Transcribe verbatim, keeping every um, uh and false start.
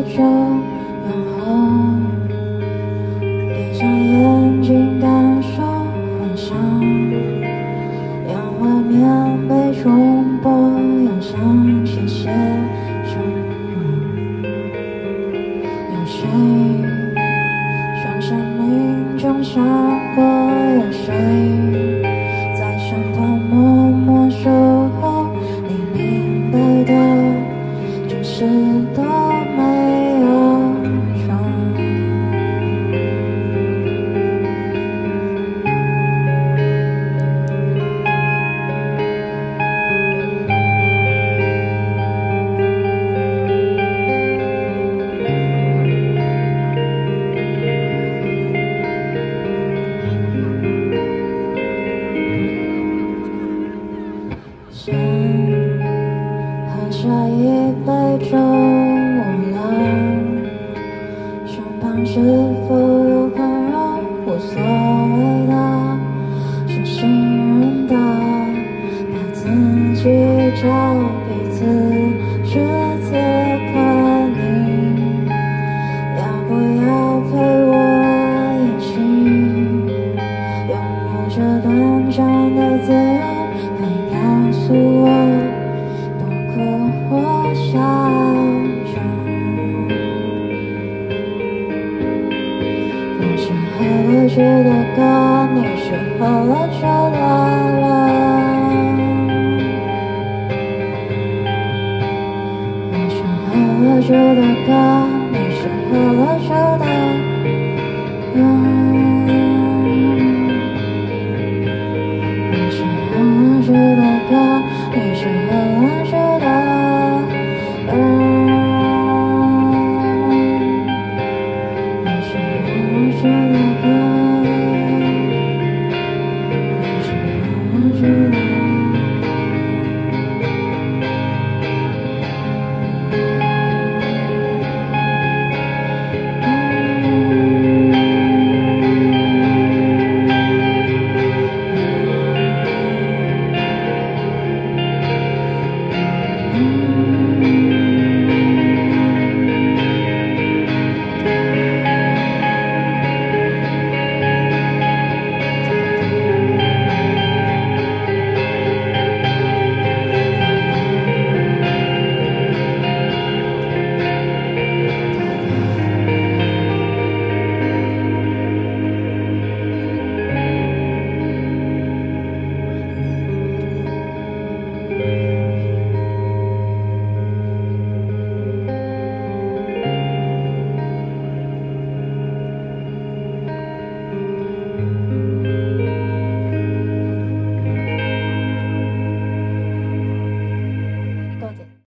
酒，然后闭上眼睛感受幻想，让画面被重播，让想起些什么。有谁从生命中闪过？有谁在身旁默默守候？你明白的，只是都没有说。先喝下一杯酒，忘了身旁是否有朋友，无所谓的，是信任的，把自己交给此时此刻你，要不要陪我一起拥有这短暂的自由？可以告诉我多苦或笑着。我是喝了酒的歌，你是喝了酒的人。我是喝了酒的歌，你是喝了酒的人。